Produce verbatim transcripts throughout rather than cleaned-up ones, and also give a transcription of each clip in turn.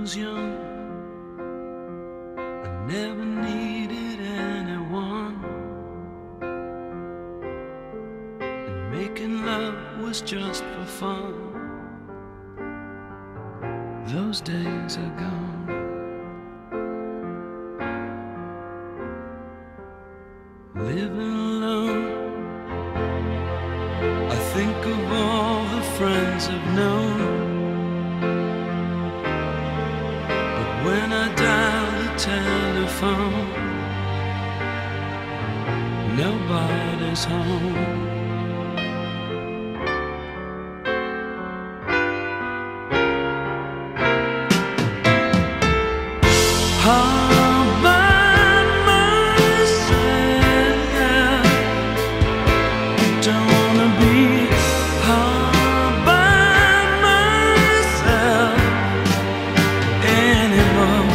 was young, I never needed anyone, and making love was just for fun. Those days are gone. Living alone, I think of all the friends I've known, but when I dial the telephone, nobody's home. All by myself, don't wanna be all by myself anymore.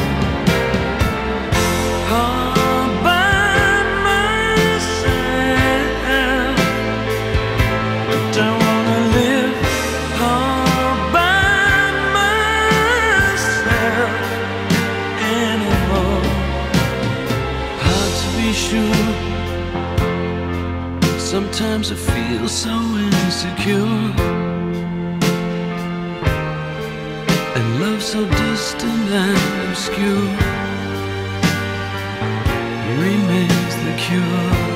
All by myself, don't wanna live all by myself anymore. Hard to be sure. Sometimes I feel so insecure, and love so distant and obscure remains the cure.